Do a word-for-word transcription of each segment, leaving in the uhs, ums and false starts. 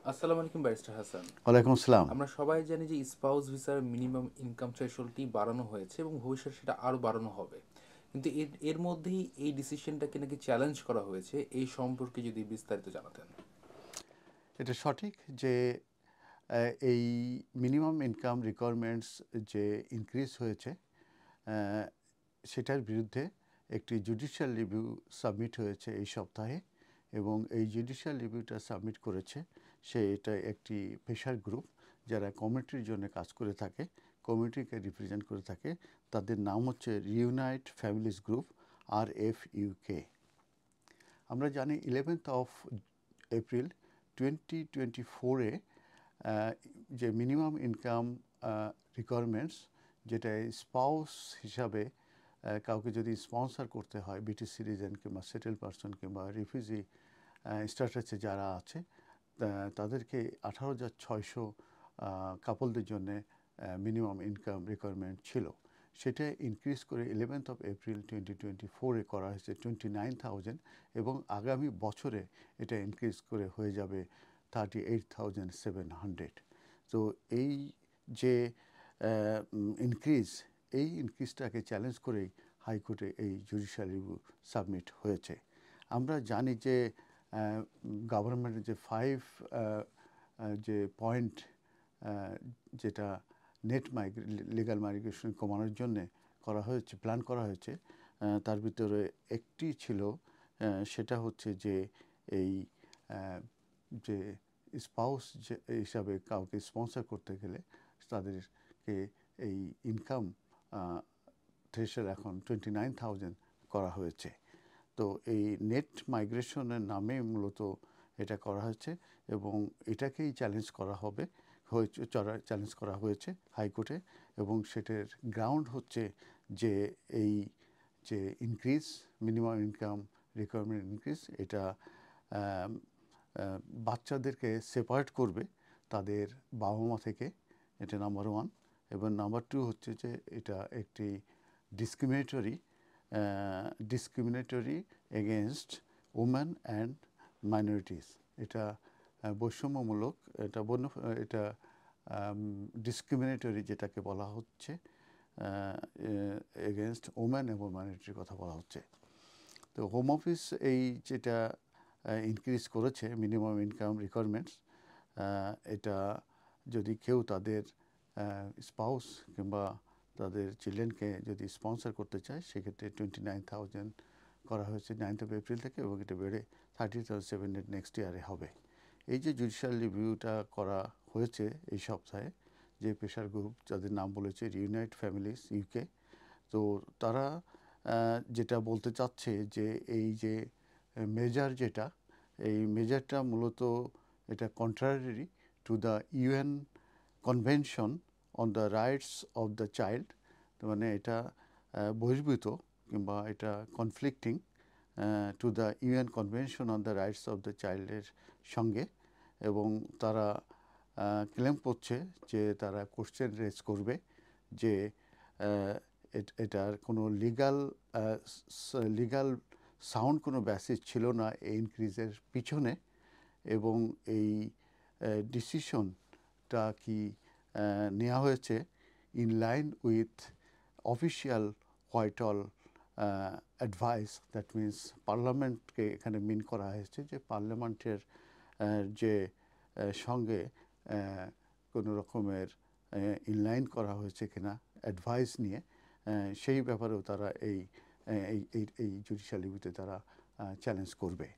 আসসালামু আলাইকুম ব্যারিস্টার হাসান। ওয়ালাইকুম আসসালাম। আমরা সবাই জানি যে স্পাউস ভিসার মিনিমাম ইনকাম থ্রেশহোল্ডটি বাড়ানো হয়েছে এবং ভবিষ্যতে সেটা আরও বাড়ানো হবে। কিন্তু এর এর মধ্যেই এই ডিসিশনটাকে নাকি চ্যালেঞ্জ করা হয়েছে, এই সম্পর্কে যদি বিস্তারিত জানাতেন। এটা সঠিক যে আহ, এই মিনিমাম ইনকাম রিকোয়ারমেন্টস যে ইনক্রিজ হয়েছে, আহ, সেটার বিরুদ্ধে একটি জুডিশিয়াল রিভিউ সাবমিট হয়েছে এই সপ্তাহে। এবং এই জুডিশিয়াল রিভিউটা সাবমিট করেছে সে এটা একটি পেশার গ্রুপ যারা কমিউনিটির জন্য কাজ করে থাকে, কমিউনিটিকে রিপ্রেজেন্ট করে থাকে। তাদের নাম হচ্ছে reunite families group, R F UK. আমরা জানি eleventh of April twenty twenty ফোরে যে মিনিমাম ইনকাম রিকোয়ারমেন্টস, যেটা স্পাউস হিসাবে আহ, কাউকে যদি স্পন্সর করতে হয়, ব্রিটিশ সিটিজেন কিংবা সেটেল পারসন কিংবা রিফিউজি স্ট্যাটাসে যারা আছে, তা- তাদেরকে আঠারো হাজার ছয়শো কাপলদের জন্য মিনিমাম ইনকাম রিকোয়ারমেন্ট ছিল। সেটা ইনক্রিজ করে eleventh of April twenty twenty ফোরে করা হয়েছে টোয়েন্টি নাইন থাউজেন্ড, এবং আগামী বছরে এটা ইনক্রিজ করে হয়ে যাবে thirty eight thousand seven hundred. তো এই যে ইনক্রিজ, এই ইনক্রিজটাকে চ্যালেঞ্জ করেই হাইকোর্টে এই জুডিশিয়াল রিভিউ সাবমিট হয়েছে। আমরা জানি যে গভর্নমেন্টের যে ফাইভ যে পয়েন্ট, যেটা নেট মাইগ্রে লিগাল মাইগ্রেশন কমানোর জন্যে করা হয়েছে, প্ল্যান করা হয়েছে, আহ, তার ভিতরে একটি ছিল, আহ, সেটা হচ্ছে যে এই আহ, যে স্পাউস যে হিসাবে কাউকে স্পন্সর করতে গেলে তাদেরকে এই ইনকাম থ্রেশহোল্ড এখন টোয়েন্টি নাইন থাউজেন্ড করা হয়েছে। তো এই নেট মাইগ্রেশনের নামে মূলত এটা করা হয়েছে, এবং এটাকেই চ্যালেঞ্জ করা হবে, হয়েছে চ্যালেঞ্জ করা হয়েছে হাইকোর্টে। এবং সেটার গ্রাউন্ড হচ্ছে যে এই যে increase, minimum income requirement increase, এটা আম, আহ, বাচ্চাদেরকে সেপারেট করবে তাদের বাবা মা থেকে। এটা নাম্বার ওয়ান। এবং নাম্বার টু হচ্ছে যে এটা একটি discriminatory discriminatory against women and minorities. এটা আহ, বৈষম্যমূলক, এটা বন্য এটা ডিসক্রিমিনেটরি যেটাকে বলা হচ্ছে, এগেনস্ট ওমেন এবং মাইনরিটির কথা বলা হচ্ছে। তো হোম অফিস এই যেটা ইনক্রিজ করেছে মিনিমাম ইনকাম রিকোয়ারমেন্টস, এটা যদি কেউ তাদের স্পাউস কিংবা তাদের চিলড্রেনকে যদি স্পন্সর করতে চায়, সেক্ষেত্রে টোয়েন্টি নাইন থাউজেন্ড করা হয়েছে নাইনথ অফ এপ্রিল থেকে, এবং এটা বেড়ে thirty thousand seven hundred next ইয়ারে হবে। এই যে জুডিশিয়াল রিভিউটা করা হয়েছে এই সপ্তাহে, যে পেশার গ্রুপ যাদের নাম বলেছে রিউনাইট ফ্যামিলিজ ইউকে, তো তারা আহ, যেটা বলতে চাচ্ছে যে এই যে মেজার যেটা, এই মেজারটা মূলত এটা contrary to the UN convention on the rights of the child. মানে এটা আহ, বহির্ভূত কিংবা এটা conflicting to the UN convention on the rights of the চাইল্ডের সঙ্গে। এবং তারা ক্লেম করছে যে তারা কোশ্চেন রেজ করবে যে আহ, এট- এটার কোনো লিগাল লিগাল সাউন্ড কোনো বেসিস ছিল না এই ইনক্রিজের পিছনে। এবং এই ডিসিশনটা কি আহ, নেওয়া হয়েছে in line with official Whitehall advice. That means পার্লামেন্টকে এখানে মিন করা হয়েছে, যে পার্লামেন্টের আহ, যে আহ, সঙ্গে আহ, কোনো রকমের ইনলাইন করা হয়েছে কিনা অ্যাডভাইস নিয়ে, আহ, সেই ব্যাপারেও তারা এই এই এই এই জুডিশিয়াল রিভিউতে তারা চ্যালেঞ্জ করবে।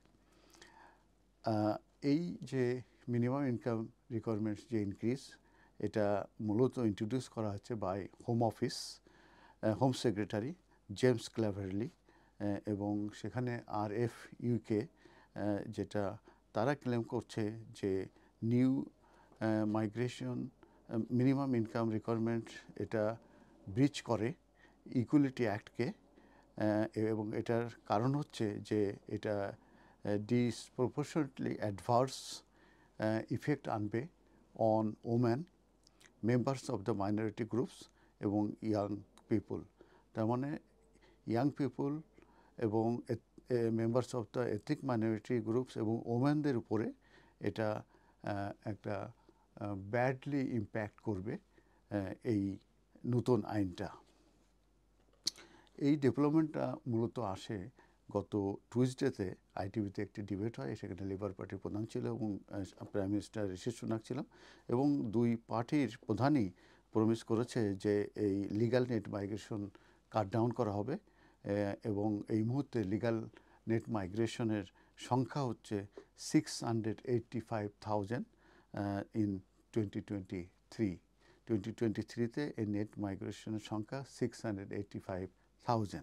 আহ, এই যে মিনিমাম ইনকাম রিকোয়ারমেন্টস যে ইনক্রিজ, এটা মূলত ইন্ট্রোডিউস করা হচ্ছে by home office, home secretary James Cleverly. এবং সেখানে আর এফ ইউকে যেটা তারা ক্লেম করছে যে new migration minimum income requirement এটা ব্রিচ করে ইকুয়ালিটি অ্যাক্টকে। এবং এটার কারণ হচ্ছে যে এটা ডিসপ্রপোর্শনেটলি অ্যাডভার্স ইফেক্ট আনবে on woman, members of the minority groups এবং ইয়াং পিপুল। তার মানে ইয়াং পিপুল এবং members of the ethnic minority groups এবং ওমেনদের উপরে এটা একটা ব্যাডলি ইম্প্যাক্ট করবে এই নতুন আইনটা। এই ডেভেলপমেন্টটা মূলত আসে গত টুইসডেতে আইটিভিতে একটি ডিবেট হয়, সেখানে লেবার পার্টির প্রধান ছিল এবং প্রাইম মিনিস্টার ঋষি সুনাক ছিল, এবং দুই পার্টির প্রধানই প্রমিস করেছে যে এই legal net migration cut down করা হবে, এবং এই মুহূর্তে লিগ্যাল নেট মাইগ্রেশনের সংখ্যা হচ্ছে six hundred eighty five thousand in twenty twenty three twenty twenty থ্রিতে এই নেট মাইগ্রেশনের সংখ্যা six hundred eighty five thousand.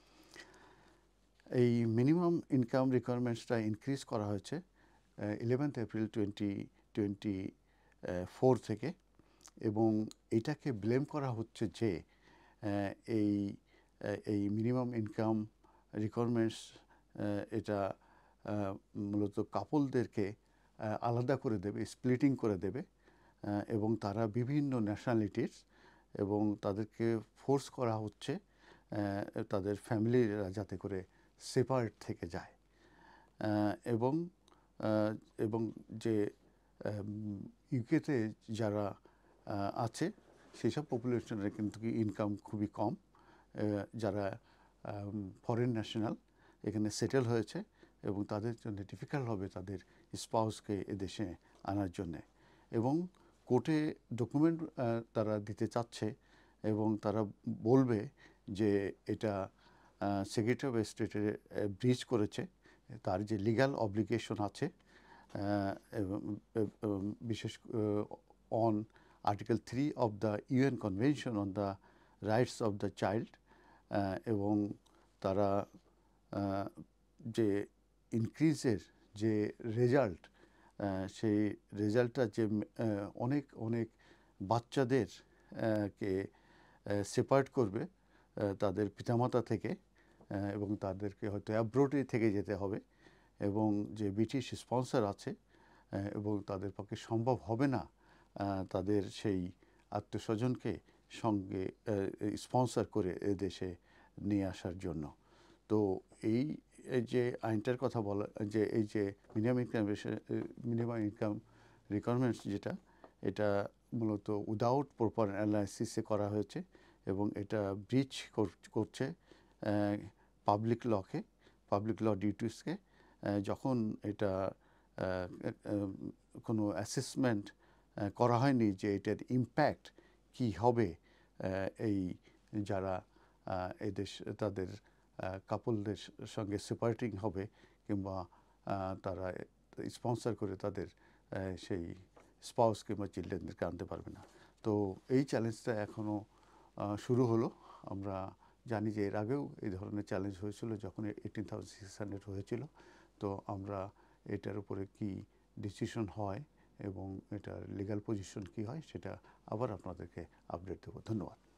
এই মিনিমাম ইনকাম রিকোয়ারমেন্টসটা ইনক্রিজ করা হয়েছে eleventh April twenty twenty four থেকে, এবং এটাকে ব্লেম করা হচ্ছে যে এই এই মিনিমাম ইনকাম রিকোয়ারমেন্টস এটা মূলত কাপলদেরকে আলাদা করে দেবে, স্প্লিটিং করে দেবে, এবং তারা বিভিন্ন ন্যাশনালিটির, এবং তাদেরকে ফোর্স করা হচ্ছে তাদের ফ্যামিলিরা যাতে করে সেপারেট থেকে যায়, এবং এবং যে ইউকেতে যারা আছে সেই সব পপুলেশনের কিন্তু ইনকাম খুবই কম, যারা ফরেন ন্যাশনাল এখানে সেটেল হয়েছে, এবং তাদের জন্য ডিফিকাল্ট হবে তাদের স্পাউসকে এদেশে আনার জন্যে, এবং কোর্টে ডকুমেন্ট তারা দিতে চাচ্ছে, এবং তারা বলবে যে এটা সেক্রেটারি অফ স্টেটের ব্রিচ করেছে তার যে লিগ্যাল অব্লিগেশন আছে, এবং বিশেষ on article three of the UN convention on the rights of the child, এবং তারা যে ইনক্রিজের যে রেজাল্ট, সেই রেজাল্টটা যে অনেক অনেক বাচ্চাদের কে সেপারেট করবে তাদের পিতামাতা থেকে, এবং তাদেরকে হয়তো অ্যাব্রোডে থেকে যেতে হবে, এবং যে ব্রিটিশ স্পন্সর আছে এবং তাদের পক্ষে সম্ভব হবে না তাদের সেই আত্মীয়স্বজনকে সঙ্গে স্পন্সর করে দেশে নিয়ে আসার জন্য। তো এই যে আইনটার কথা বলা, যে এই যে minimum income minimum income requirements যেটা, এটা মূলত উইদাউট প্রপার অ্যানালাইসিসে করা হয়েছে, এবং এটা ব্রিচ করছে পাবলিক লকে, পাবলিক ল ডিউটিসকে। যখন এটা কোনো অ্যাসেসমেন্ট করা হয়নি যে এটার ইম্প্যাক্ট কী হবে এই যারা এদেশ তাদের কাপলদের সঙ্গে সেপারেটিং হবে, কিংবা তারা স্পন্সর করে তাদের সেই স্পাউস কিংবা চিলড্রেনদেরকে আনতে পারবে না। তো এই চ্যালেঞ্জটা এখনও শুরু হলো। আমরা জানি যে এর আগেও এই ধরনের চ্যালেঞ্জ হয়েছিল যখন এইটিন থাউজেন্ড সিক্স হান্ড্রেড হয়েছিল। তো আমরা এটার উপরে কি ডিসিশন হয় এবং এটার লিগ্যাল পজিশন কি হয় সেটা আবার আপনাদেরকে আপডেট দেবো। ধন্যবাদ।